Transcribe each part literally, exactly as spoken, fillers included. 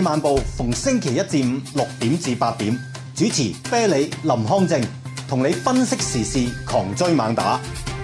晚報逢星期一至五六點至八點，主持啤梨、林康正，同你分析時事，狂追猛打。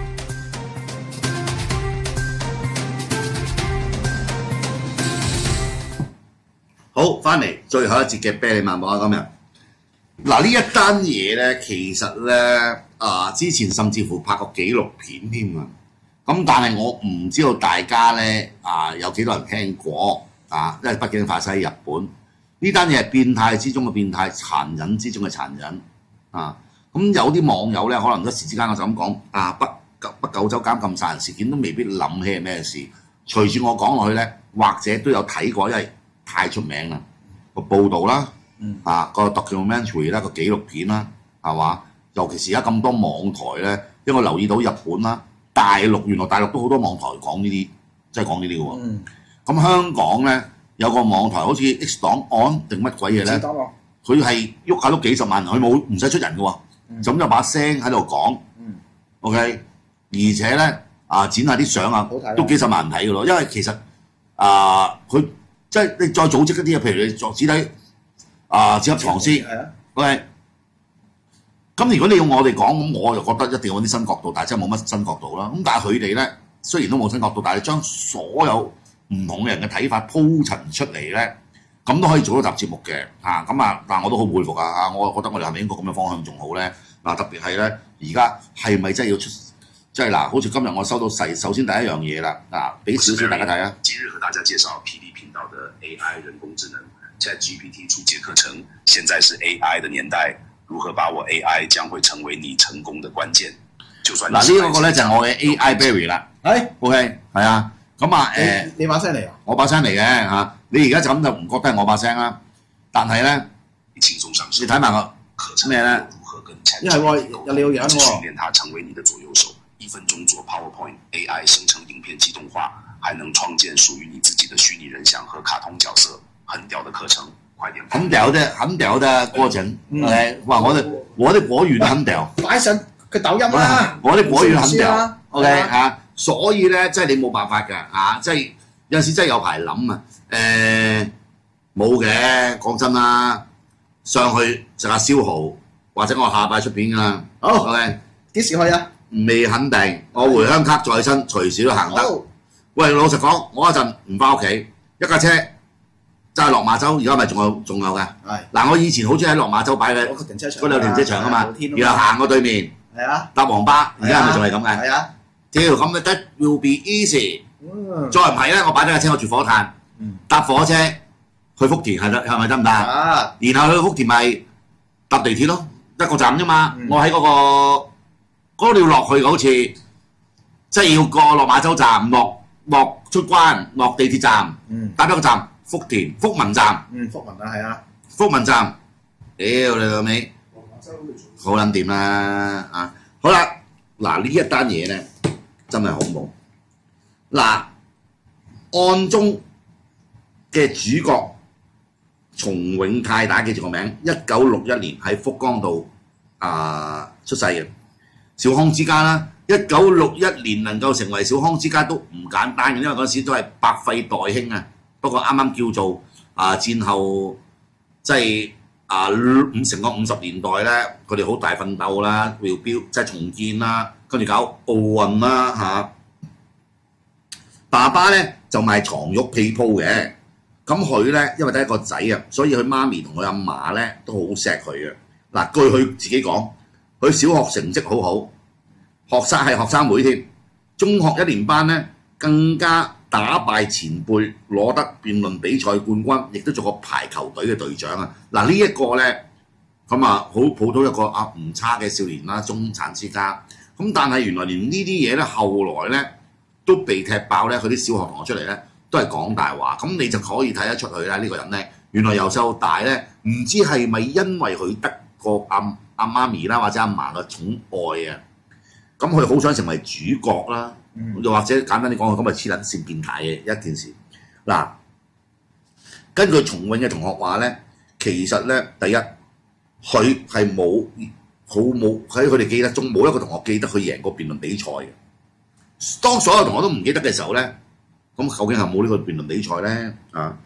好，翻嚟最後一節嘅啤梨晚報啊！今日嗱呢一單嘢咧，其實咧啊，之前甚至乎拍過紀錄片添啊。咁但係我唔知道大家咧啊有幾多人聽過啊？因為畢竟發生喺日本，呢單嘢係變態之中嘅變態，殘忍之中嘅殘忍啊！咁有啲網友咧，可能一時之間我就咁講啊，北北九州監禁殺人事件都未必諗起係咩事。隨住我講落去咧，或者都有睇過，因為太出名啦，個報導啦，嗯、啊個 documentary 啦，個紀錄片啦，係嘛？尤其是而家咁多網台咧，因為我留意到日本啦、大陸，原來大陸都好多網台講呢啲，即係講呢啲嘅喎。咁、嗯、香港咧有個網台好似 X 檔案定乜鬼嘢咧？佢係喐下都幾十萬人，佢冇唔使出人嘅喎，嗯、就咁有把聲喺度講。嗯、OK， 而且咧啊剪下啲相啊，都幾十萬人睇嘅咯。因為其實啊佢。呃即係你再組織一啲嘢，譬如你作只睇啊，只盒藏屍 ，OK。咁如果你要我哋講，咁我就覺得一定要揾啲新角度，但係真係冇乜新角度啦。咁但係佢哋咧，雖然都冇新角度，但係將所有唔同嘅人嘅睇法鋪陳出嚟咧，咁都可以做一集節目嘅嚇。咁啊，但係我都好佩服啊嚇，我覺得我哋係咪應該咁嘅方向仲好咧？嗱，特別係咧，而家係咪真係要出？即係嗱，好似今日我收到細，首先第一樣嘢啦，嗱，俾少少大家睇啊。 今日和大家介紹霹靂頻道的 A I 人工智能 ChatGPT 初階課程。現在是 A I 的年代，如何把握 A I 將會成為你成功的關鍵。就算嗱呢個咧就係我嘅 A I Berry 啦。係 OK 係啊，咁啊誒， 你把聲嚟啊？ 我把聲嚟嘅嚇，你而家就咁就唔覺得係我把聲啦。但係咧， 你睇埋個咩咧？ 因為喎有你個樣喎。 訓練它成為你的左右手。一分鐘做 PowerPoint A I 生成影片自動化，還能創建屬於你自己的虛擬人像和卡通角色，很屌的課程，快點！ 很屌的，很屌的過程。誒，哇！我哋我啲國語都很屌， 擺上佢抖音啦， 我啲國語很屌。OK 嚇，所以咧，即係你冇辦法㗎嚇，即係有陣時真係有排諗啊。誒，冇嘅，講真啦，上去食下燒蠔，或者我下擺出片㗎啦。 好 ，OK， 幾時去啊？ 未肯定，我回鄉卡在身，隨時都行得。喂，老實講，我嗰陣唔翻屋企，一架車揸去落馬洲，而家咪仲有仲有嘅。係嗱，我以前好中意喺落馬洲擺嘅嗰度停車場啊嘛，然後行過對面，係啊，搭黃巴，而家係咪仲係咁嘅？係啊，屌咁嘅得 will be easy。再唔係咧，我擺咗架車我住火炭，搭火車去福田係得係咪得唔得啊？然後去福田咪搭地鐵咯，一個站啫嘛。我喺嗰個。嗰度落去好似即係要過落馬洲站，落落出關，落地鐵站，搭咗個站福田福民站， 嗯，福民啊，係啊， 福民站，屌你老味，好撚掂啦啊！好啦，嗱呢一單嘢咧真係恐怖。嗱，案中嘅主角松永泰，大家記住個名，一九六一年喺福岡度啊出世嘅。小康之家啦，一九六一年能夠成為小康之家都唔簡單嘅，因為嗰陣時都係百廢待興啊。不過啱啱叫做啊戰後，即係啊五成個五十年代咧，佢哋好大奮鬥啦，要標即係重建啦，跟住搞奧運啦嚇。爸爸咧就賣床褥被鋪嘅，咁佢咧因為得一個仔啊，所以佢媽咪同佢阿嫲咧都好錫佢嘅。嗱，據佢自己講。佢小學成績好好，學生係學生會添，中學一年班咧更加打敗前輩，攞得辯論比賽冠軍，亦都做過排球隊嘅隊長啊！嗱呢一個咧，咁啊好普通一個啊唔差嘅少年啦，中產之家。咁但係原來連呢啲嘢咧，後來咧都被踢爆咧，佢啲小學同學出嚟咧都係講大話。咁你就可以睇得出佢啦，呢個人咧原來由細到大咧，唔知係咪因為佢得個阿阿媽咪啦，或者阿嫲嘅寵愛啊，咁佢好想成為主角啦，又、嗯、或者簡單啲講，咁咪黐撚線變態嘅一件事。嗱，根據松永嘅同學話咧，其實咧第一，佢係冇好冇喺佢哋記得中冇一個同學記得佢贏過辯論比賽嘅。當所有同學都唔記得嘅時候咧，咁究竟係冇呢個辯論比賽咧？啊，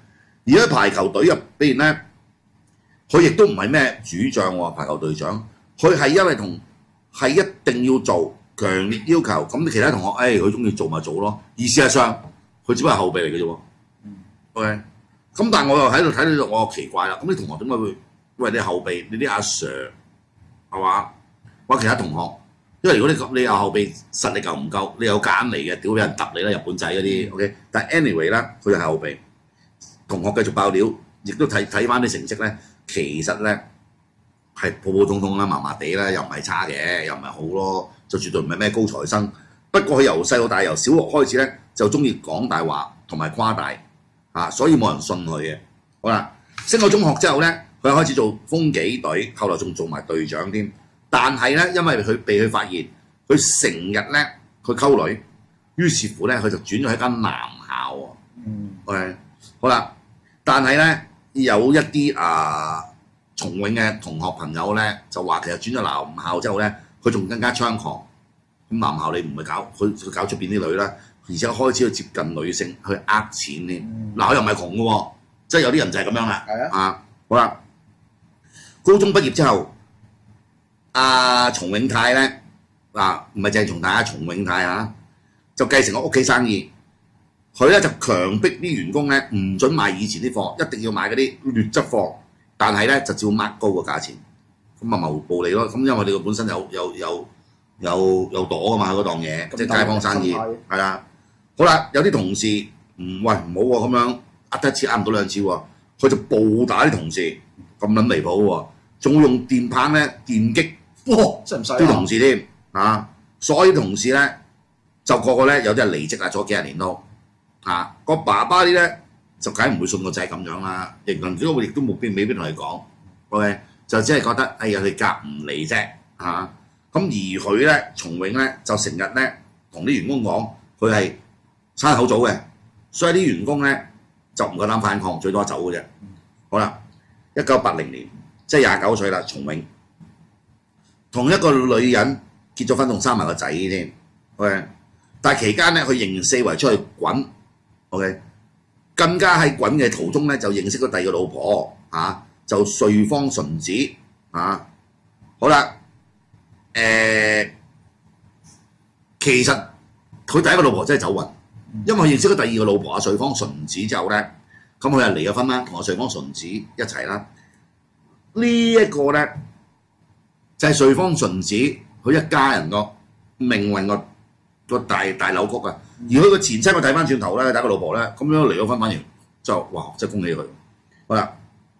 而喺排球隊入邊咧，佢亦都唔係咩主將喎，排球隊長，佢係因為同係一定要做強烈要求，咁其他同學誒佢中意做咪做咯，而事實上佢只不過係後備嚟嘅啫喎。OK， 咁但係我又喺度睇到我又奇怪啦，咁啲同學點解會喂你後備你啲阿 Sir 係嘛？或者其他同學？因為如果你你有後備實力夠唔夠，你有揀嚟嘅，屌有人揼你啦，日本仔嗰啲 ，OK。但係 anyway 啦，佢係後備，同學繼續爆料，亦都睇睇翻啲成績咧，其實咧係普普通通啦，麻麻地啦，又唔係差嘅，又唔係好咯，就絕對唔係咩高材生。不過佢由細到大，由小學開始咧，就中意講大話同埋誇大啊，所以冇人信佢嘅。好啦，升到中學之後咧，佢開始做風紀隊，後來仲做埋隊長添。但係咧，因為佢被佢發現，佢成日咧佢溝女，於是乎咧佢就轉咗喺間男校喎。嗯。OK， 好啦，但係咧有一啲啊松永嘅同學朋友咧就話，其實轉咗男校之後咧，佢仲更加猖狂。咁男校你唔係搞佢佢搞出邊啲女啦，而且開始去接近女性去呃錢添。嗱、嗯，佢又唔係窮嘅喎，即係有啲人就係咁樣啦。係啊。啊，好啦，高中畢業之後。阿松永泰咧，嗱唔係鄭松泰啊，松永泰啊，就繼承個屋企生意。佢咧就強迫啲員工咧唔准買以前啲貨，一定要買嗰啲劣質貨。但係咧就照 mark 高個價錢，咁啊謀暴利咯。咁因為我哋本身有有有有有朵噶嘛嗰檔嘢，即係街坊生意係啦。好啦，有啲同事唔喂唔好喎，咁樣呃得一次呃唔到兩次喎，佢就暴打啲同事，咁撚離譜喎，仲會用電棒咧電擊。哇！真係唔使啲同事添啊！所有同事咧就個個咧有啲係離職啦，做咗幾廿年都啊！個爸爸啲咧就梗係唔會信個仔咁樣啦，亦能亦都亦都冇必未必同佢講 ，OK 就只係覺得哎呀佢夾唔嚟啫嚇。咁而佢咧松永咧就成日咧同啲員工講佢係差口組嘅，所以啲員工咧就唔夠膽反抗，最多走嘅啫。好啦，一九八零年即係廿九歲啦，松永。同一個女人結咗婚，仲生埋個仔添 ，OK。但係期間咧，佢仍然四圍出去滾 ，OK。更加喺滾嘅途中咧，就認識咗第二個老婆，嚇、啊、就瑞芳純子，嚇、啊。好啦，誒、呃，其實佢第一個老婆真係走運，因為佢認識咗第二個老婆阿瑞芳純子之後咧，咁佢就離咗婚啦，同阿瑞芳純子一齊啦。這個、呢一個咧。就係瑞芳純子佢一家人個命運個個大大扭曲啊！而佢個前妻我睇翻轉頭咧，第一個老婆咧咁樣離咗婚，反而就哇真係恭喜佢。好啦，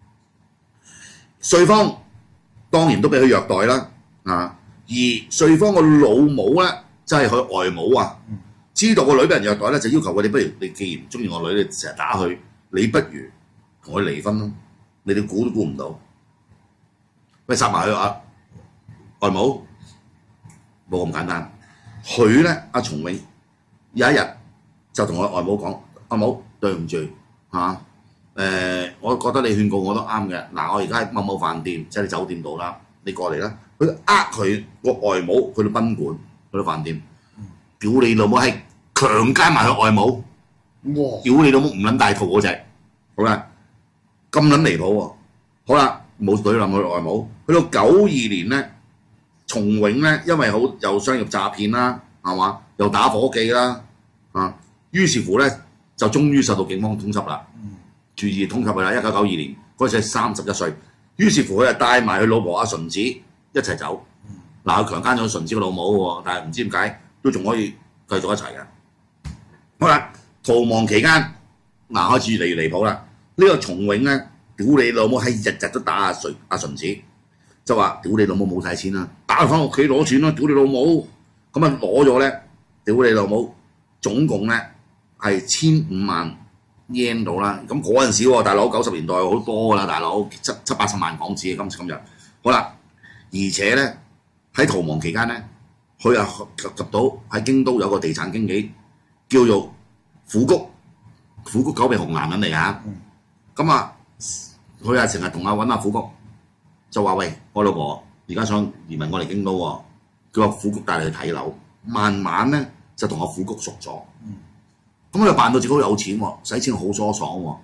瑞芳當然都俾佢虐待啦啊！而瑞芳個老母咧，即係佢外母啊，知道個女俾人虐待咧，就要求佢哋不如你既然唔中意我女，你成日打佢，你不如同佢離婚啦！你哋估都估唔到，喂殺埋佢啊！外母冇咁簡單，佢咧阿松永有一日就同我外母講：阿母對唔住嚇，誒，我覺得你勸告我都啱嘅。嗱，我而家喺某某飯店，即係你酒店度啦，你過嚟啦。佢呃佢個外母去到賓館，去到飯店，屌你老母係強姦埋佢外母，哇！屌你老母唔撚大肚嗰隻，好啦，咁撚離譜喎。好啦，冇懟冧佢外母，去到九二年咧。松永咧，因為好又商業詐騙啦，係嘛，又打夥計啦，啊，於是乎咧就終於受到警方通緝啦。注意通緝佢啦，一九九二年嗰陣時三十一歲，於是乎佢就帶埋佢老婆阿純子一齊走。嗱、嗯，佢強姦咗純子個老母喎，但係唔知點解都仲可以繼續一齊嘅。好啦，逃亡期間，嗱、啊、開始越嚟越離譜啦。呢、這個松永咧，屌你老母係日日都打阿純阿純子。就話屌你老母冇晒錢啦，打翻屋企攞錢啦，屌你老母！咁啊攞咗咧，屌你老母，總共咧係千五萬 yen 到啦。咁嗰陣時喎，大佬九十年代好多噶啦，大佬七七八十萬港紙今時今日。好啦，而且咧喺逃亡期間咧，佢又及及到喺京都有個地產經紀叫做虎谷，虎谷狗鼻紅男人嚟㗎。咁啊，佢啊成日同阿揾阿虎谷。就話喂，我老婆而家想移民過嚟京都喎，佢話虎谷帶你去睇樓，慢慢咧就同阿虎谷熟咗，咁佢就扮到自己好有錢喎，使錢好疏爽喎，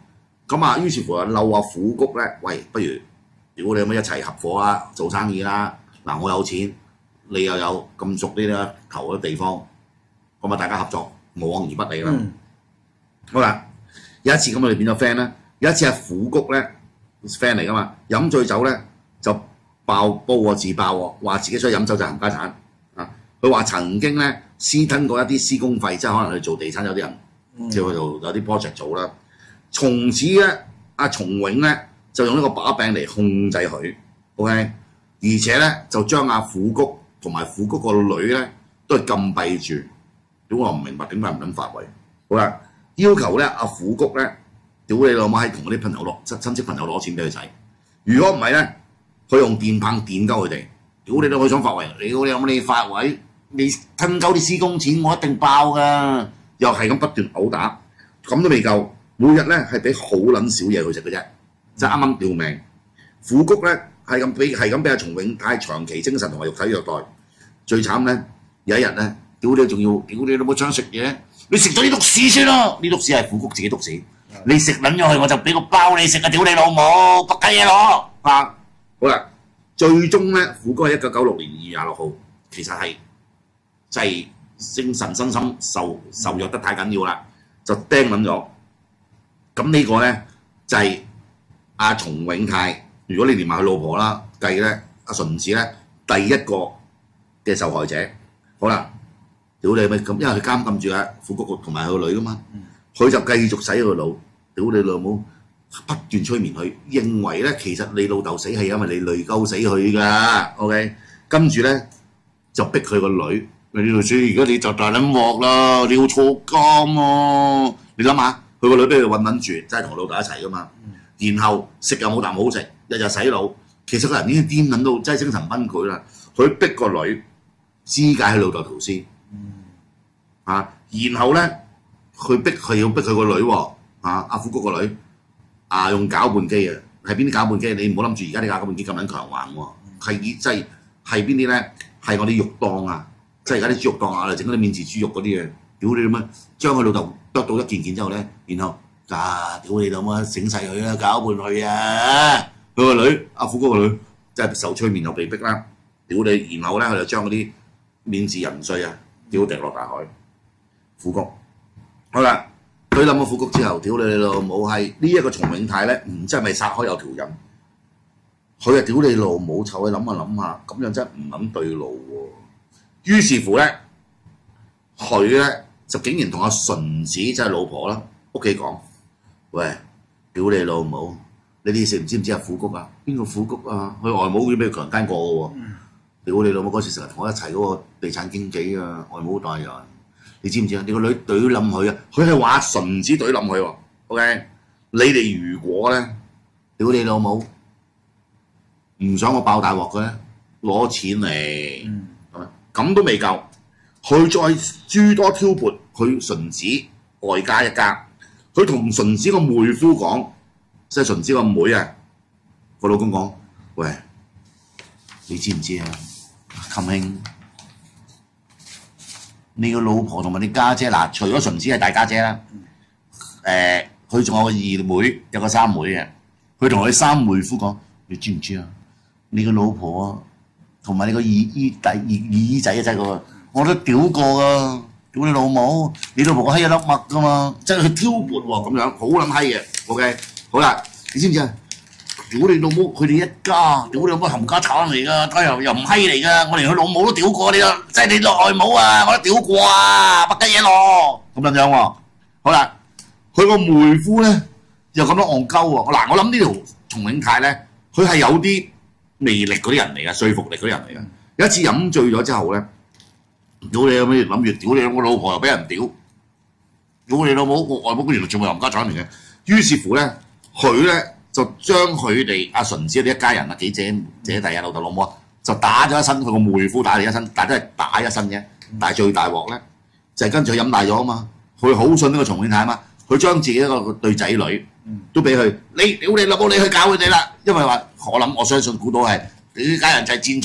咁啊，於是乎啊，嬲阿虎谷咧，喂，不如屌你咁一齊合夥啦，做生意啦。嗱，我有錢，你又有咁熟呢啲頭嘅地方，咁啊大家合作，無往而不利啦。嗯、好啦，有一次咁我哋變咗 friend 啦。有一次阿虎谷咧 friend 嚟噶嘛，飲醉酒咧就爆煲喎自爆喎，話自己出去飲酒就冚家產啊！佢話曾經咧私吞過一啲施工費，即係可能去做地產有啲人，嗯、即係去做有啲 project 做啦。從此咧，阿松永咧就用呢個把柄嚟控制佢 ，OK， 而且咧就將阿虎谷同埋虎谷個女咧都係禁閉住。屌我唔明白點解唔撚發圍？好啦，要求咧阿虎谷咧。屌你老母係同嗰啲朋友攞親親戚朋友攞錢俾佢使，如果唔係咧，佢用電棒電鳩佢哋。屌你老母想發圍，屌你老母你發圍，你吞鳩啲施工錢，我一定爆噶！又係咁不斷毆打，咁都未夠，每日咧係俾好撚少嘢佢食嘅啫，即係啱啱吊命。虎谷咧係咁俾係咁俾阿松永泰長期精神同埋肉體虐待，最慘咧有一日咧，屌你仲要屌你老母想食嘢，你食咗呢篤屎先啦！呢篤屎係虎谷自己篤屎。你食撚咗佢，我就俾個包你食啊！屌你老母，仆街嘢攞啊！好啦，最終咧，虎谷係一九九六年二月廿六號，其實係就係精神身心受受虐得太緊要啦，就釘撚咗。咁呢個咧就係、是、阿松永泰，如果你連埋佢老婆啦計咧，阿純子咧第一個嘅受害者。好啦，屌你咪咁，因為佢監禁住阿虎谷同埋佢個女噶嘛。佢就繼續洗佢腦，屌你老母，不斷催眠佢，認為咧其實你老豆死係因為你累鳩死佢㗎 ，OK？ 跟住咧就逼佢個女，你條書而家你就大撚鑊啦，你要坐監喎！你諗下，佢個女俾佢韞撚住，真係同老豆一齊㗎嘛？然後食又冇啖好食，日日洗腦，其實個人已經癲撚到真係精神崩潰啦。佢逼個女肢解佢老豆條屍，啊，然後咧。佢逼佢要逼佢個女喎，啊阿虎谷個女，啊用攪拌機啊，係邊啲攪拌機？你唔好諗住而家啲攪拌機咁撚強橫喎，係即係係邊啲咧？係我啲肉檔啊，即係而家啲豬肉檔啊，嚟整嗰啲免治豬肉嗰啲嘅，屌你咁樣，將佢老豆剁到一件件之後咧，然後啊屌你老母整曬佢啦，攪拌佢啊！佢個女阿虎谷個女真係受催眠又被逼啦，屌你！然後咧佢就將嗰啲免治人碎啊，屌掉落大海，虎谷。好啦，佢冧咗虎谷之後，屌你老母係呢一個松永泰咧，唔知係咪殺開有條人？佢啊屌你老母，臭你諗下諗下，咁樣真係唔諗對路喎。於是乎咧，佢咧就竟然同阿純子即係老婆啦，屋企講：喂，屌你老母，你哋識唔知唔知阿虎谷啊？邊個虎谷啊？佢外母已經俾佢強姦過嘅喎。屌你老母嗰時成日同我一齊嗰個地產經紀啊，外母大人。你知唔知啊？你個女懟冧佢啊！佢係話純子懟冧佢喎。OK， 你哋如果咧，屌你老母，唔想我爆大鑊嘅咧，攞錢嚟，係咁都未夠，佢再諸多挑撥佢純子外家一家。佢同純子個妹夫講，即係純子個妹啊，個老公講：喂，你知唔知啊，冚兄？你個老婆同埋你家姐嗱，除咗純子係大家姐啦，誒佢仲有個二妹，有個三妹嘅。佢同佢三妹夫講：你知唔知啊？你個老婆啊，同埋你個二姨弟二二姨仔啊，真係個，我都屌過啊！屌你老母！你老婆個閪一粒麥噶嘛，真係佢挑撥喎咁樣，好撚閪嘅。OK， 好啦，你知唔知啊？屌你老母！佢哋一家，屌你老母冚家產嚟㗎，佢又又唔閪嚟㗎，我連佢老母都屌過你啊！即係你外母啊，我都屌過啊，乜雞嘢咯？咁樣樣喎。好啦，佢個妹夫咧又咁樣戇鳩喎。嗱，我諗呢條松永泰咧，佢係有啲魅力嗰啲人嚟㗎，說服力嗰啲人嚟㗎。有一次飲醉咗之後咧，屌你老母諗住屌你老母老婆又俾人屌，屌你老母我外母原來仲係冚家產嚟嘅。於是乎咧，佢咧。就將佢哋阿純子啲一家人啊幾姐姐弟啊老豆老母啊，就打咗一身，佢個妹夫打你一身，但係都係打一身啫。但係最大鑊咧，就係跟住佢飲大咗啊嘛，佢好信呢個松永泰啊嘛，佢將自己一個對仔女都俾佢，你屌你老母你去搞佢哋啦，因為話我諗我相信估到係你啲家人就係賤種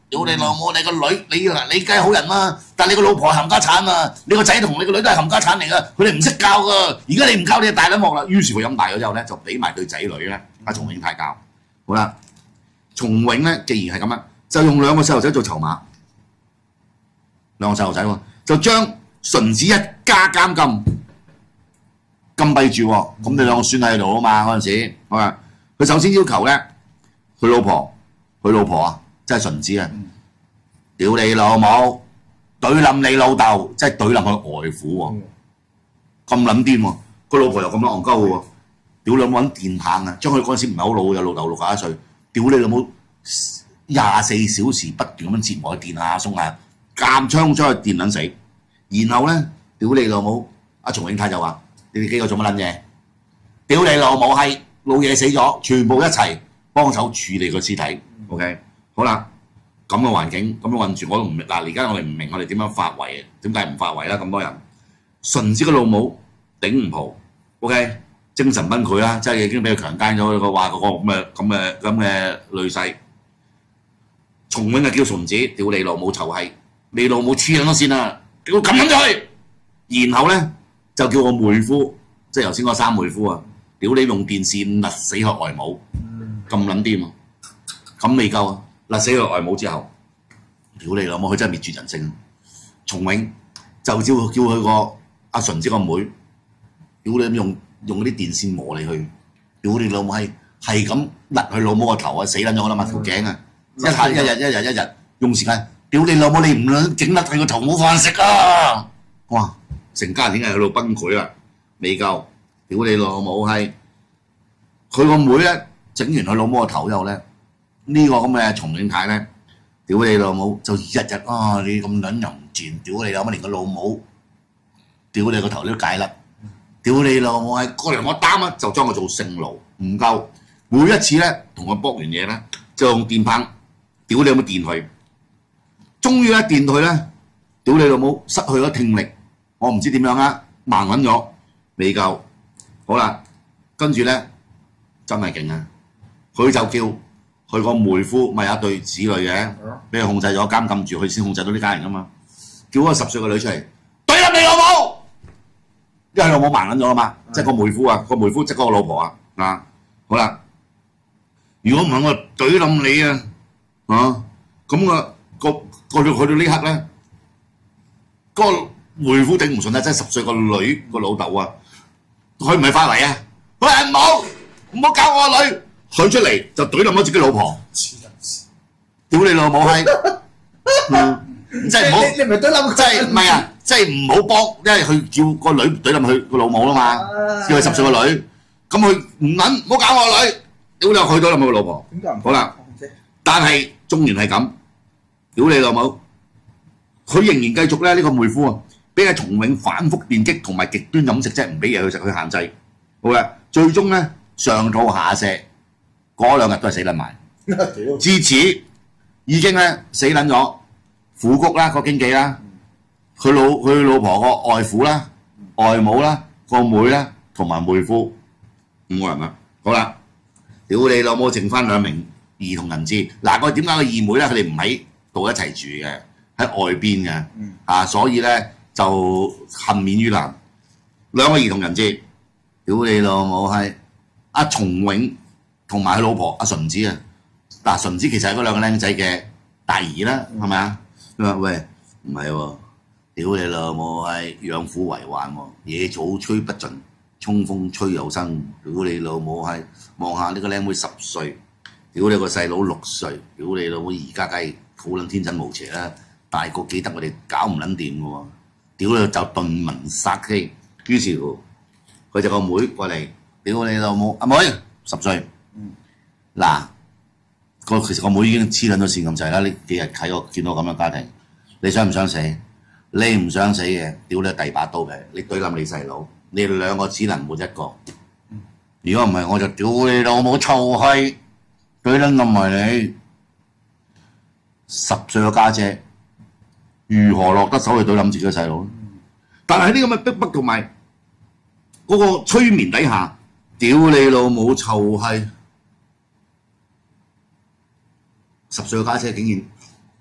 屌你老母！你個女你嗱你梗係好人啦，但你個老婆係冚家產啊！你個仔同你個女都係冚家產嚟噶，佢哋唔識教噶。而家你唔教你就大撚鑊啦。於是佢飲大咗之後咧，就俾埋對仔女咧，阿崇永泰教。好啦，崇永咧既然係咁樣，就用兩個細路仔做籌碼，兩個細路仔喎，就將純子一家監禁禁閉住喎。咁你兩個孫喺度啊嘛嗰陣時，好啊，佢首先要求咧，佢老婆佢老婆啊。真係純子啊！屌你老母，懟冧你老豆，即係懟冧佢外父喎，咁撚癲喎！個老婆又咁樣戇鳩喎，屌你老母揾電棒啊！將佢嗰陣時唔係好老，有老豆六十一歲，屌你老母廿四小時不斷咁樣折磨佢電下鬆下，監槍將佢電撚死。然後咧，屌你老母，阿崇永泰就話：你哋幾個做乜撚嘢？屌你老母係老嘢死咗，全部一齊幫手處理個屍體。OK。好啦，咁嘅環境，咁嘅運轉，我都唔明。嗱，而家我哋唔明我哋點樣發圍，點解唔發圍啦？咁多人，純子嘅老母頂唔蒲 ，OK， 精神崩潰啦，即係已經俾佢強姦咗，佢話嗰個咁嘅咁嘅咁嘅女婿。崇永就叫純子，屌你老母臭閪，你老母黐撚咗線啦，屌咁撚咗去。然後咧就叫我妹夫，即係頭先嗰三妹夫啊，屌你用電線勒死佢外母，咁撚癲啊！咁未夠啊！勒死佢外母之後，屌你老母，佢真係滅絕人性。崇永就叫叫佢個阿純子個妹，屌你用用嗰啲電線磨你去，屌你老母係係咁勒佢老母個頭啊，死撚咗啦嘛條頸啊！一下一日一日一日用時間，屌你老母你唔撚整甩佢個頭冇飯食啊！哇！成家人已經係喺度崩潰啦，未夠，屌你老母係佢個妹咧整完佢老母個頭之後咧。呢個咁嘅崇永泰咧，屌你老母就日日啊！你咁撚淫賤，屌你老母連個老母，屌你個頭都戒甩，屌你老母係過嚟我擔啊，就將佢做性奴，唔夠每一次咧同佢搏完嘢咧，就用電棒，屌你有冇電佢？終於咧電佢咧，屌你老母失去咗聽力，我唔知點樣啊，盲撚咗，未夠，好啦，跟住咧真係勁啊！佢就叫。佢個妹夫咪有一對子女嘅，俾佢控制咗監禁住，佢先控制到呢家人噶嘛。叫嗰個十歲個女出嚟，懟冧你老母！因為老母盲撚咗啦嘛，即係個妹夫啊，個妹夫即係嗰個老婆啊。啊，好啦，如果唔係我懟冧你啊，啊，咁啊個個到去到呢刻咧，嗰個妹夫頂唔順啦，即係十歲個女個老豆啊，佢唔係發圍啊，佢係唔好唔好搞我個女。佢出嚟就懟冧咗自己老婆，屌你老母閪！即係唔好， 你唔係懟冧佢， 即係唔係啊？即係唔好幫，因為佢叫個女懟冧佢個老母啦嘛，叫佢十歲個女，咁佢唔撚，唔好搞我個女，屌你佢懟冧佢個老婆。好啦，但係縱然係咁，屌你老母，佢仍然繼續咧呢個妹夫啊，俾阿崇永反覆電擊同埋極端飲食，即係唔俾嘢佢食，去限制。好啦，最終咧上吐下瀉。嗰兩日都係死撚埋，至此已經咧死撚咗虎谷啦個經紀啦，佢老佢老婆個外父啦、外母啦、個妹啦同埋妹夫五個人啦。好啦，屌你老母，剩翻兩名兒童人質。嗱，個點解個二妹咧佢哋唔喺度一齊住嘅，喺外邊嘅啊，所以咧就幸免於難。兩個兒童人質，屌你老母係阿崇永。同埋佢老婆阿純子啊，嗱純子其實係嗰兩個僆仔嘅大姨啦，係咪啊？佢話喂唔係喎，屌你老母係養虎為患喎，野草吹不盡，衝風吹又生，屌你老母係望下呢個僆妹十歲，屌你個細佬六歲，屌你老母而家梗係好撚天真無邪啦，大個記得我哋搞唔撚掂嘅喎，屌你就頓民殺機，於是乎佢就個妹過嚟，屌你老母阿妹十歲。嗱，個其實個妹已經黐撚咗線咁滯啦！呢幾日睇我見到咁嘅家庭，你想唔想死？你唔想死嘅，屌你第把刀嘅，你懟冧你細佬，你哋兩個只能活一個。如果唔係，我就屌你老母臭閪，懟撚冧埋你。十歲嘅家姐如何落得手去懟冧自己嘅細佬？但係呢咁嘅逼迫同埋嗰個催眠底下，屌你老母臭閪！十歲嘅家姐竟然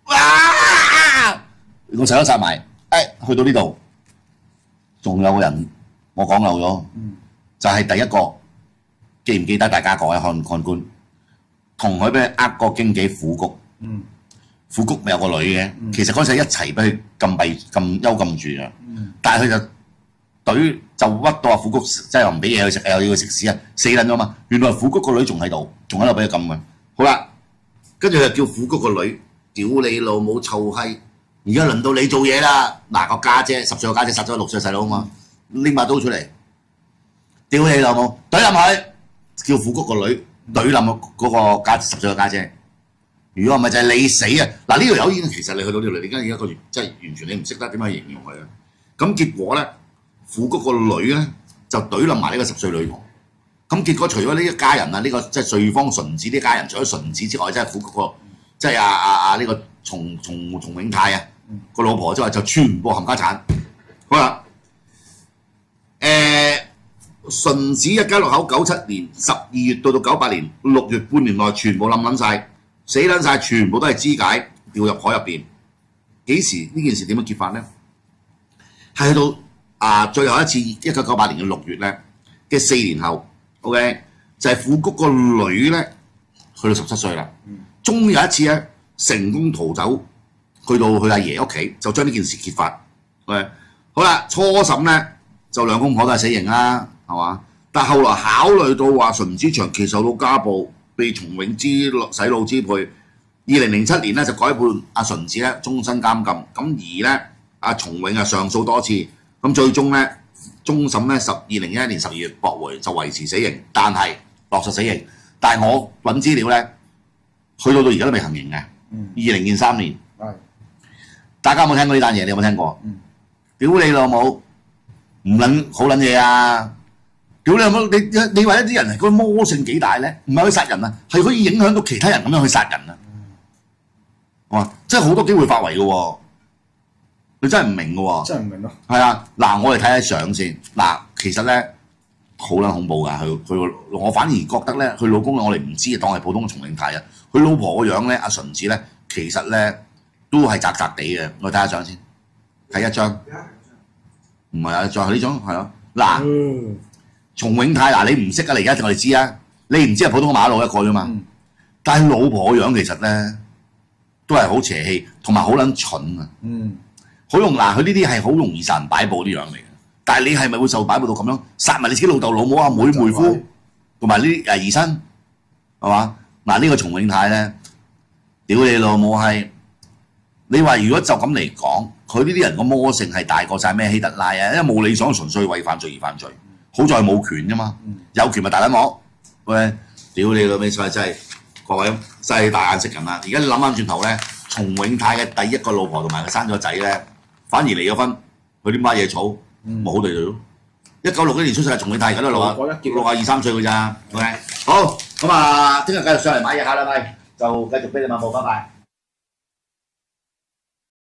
哇！個細佬殺埋，誒去到呢度，仲有個人我講漏咗，就係第一個，記唔記得大家各位看看官，同佢俾佢呃個經紀虎谷，虎谷咪有個女嘅，其實嗰陣一齊俾佢禁閉禁幽禁住嘅，但係佢就隊就屈到阿虎谷，即係唔俾嘢佢食，又要佢食屎啊，死撚咗嘛！原來虎谷個女仲喺度，仲喺度俾佢禁嘅。好啦，跟住就叫虎谷個女，屌你老母臭閪！而家輪到你做嘢啦！嗱個家姐十歲個家姐殺咗六歲細佬啊嘛，拎把刀出嚟，屌你老母，懟冧佢！叫虎谷個女懟冧嗰個家十歲個家姐。如果唔係就係你死啊！嗱呢條友已經其實你去到呢度，你而家而家個即係完全你唔識得點樣形容佢啊！咁結果咧，虎谷個女咧就懟冧埋呢個十歲女童。咁結果除咗呢一家人啊，呢、這個即係瑞芳純子呢家人，除咗純子之外，即係虎谷個即係阿阿阿呢個松松松永泰啊個老婆之外，就全部冚家產。好啦，誒、呃、純子一家六口九七年十二月到到九八年六月半年內全部冧撚晒，死撚晒，全部都係肢解掉入海入邊。幾時呢件事點樣結法咧？係去到啊最後一次一九九八年嘅六月咧嘅四年後。OK， 就係虎谷個女咧，去到十七歲啦，終有一次咧成功逃走，去到佢阿爺屋企，就將呢件事揭發。OK， 好啦，初審咧就兩公婆都係死刑啦，係嘛？但後來考慮到話純子長期受到家暴，被松永之洗腦支配，二零零七年咧就改判阿純子咧終身監禁，咁而咧阿松永啊上訴多次，咁最終咧。終審咧十二零一一年十二月駁回，就維持死刑，但係落實死刑。但係我揾資料咧，去到到而家都未行刑嘅。二零二三年，大家有冇聽過呢單嘢？你有冇聽過？嗯、屌你老母，唔撚好撚嘢啊！屌你老母，你你話一啲人係個魔性幾大咧？唔係去殺人啊，係可以影響到其他人咁樣去殺人啊！哇、嗯，真係好多機會發圍嘅喎。佢真係唔明嘅喎， 真係唔明咯。 係啊，嗱，我哋睇下相先。嗱，其實咧好撚恐怖㗎。佢佢我反而覺得咧，佢老公我哋唔知，當係普通嘅重慶泰啊。佢老婆個樣咧，阿純子咧，其實咧都係窄窄地嘅。我睇下相先，睇一張，唔係啊，再係呢張係咯。嗱，嗯、松永泰嗱，你唔識啊，你而家我哋知啊。你唔知係普通馬路一個啫嘛。嗯、但係老婆個樣其實咧都係好邪氣，同埋好撚蠢啊。嗯。好容嗱，佢呢啲係好容易殺人擺佈啲樣嚟嘅，但係你係咪會受擺佈到咁樣殺埋你自己老豆老母啊妹妹夫同埋呢啲誒兒甥係嘛？嗱呢個松永泰咧，屌你老母係！你話如果就咁嚟講，佢呢啲人個魔性係大過晒咩希特拉啊？因為冇理想，純粹為犯罪而犯罪，好在冇權啫嘛，有權咪大撚鑊喂！屌你老味，真係各位真係大眼識人啦！而家你諗翻轉頭咧，松永泰嘅第一個老婆同埋佢生咗仔咧。反而離咗婚，佢啲乜嘢草冇好地地咯。一九六一年出世嘅松永泰，而家都六啊六啊二三歲㗎咋。OK， 好咁啊，聽日繼續上嚟買嘢下啦，咪就繼續俾你漫步，拜拜。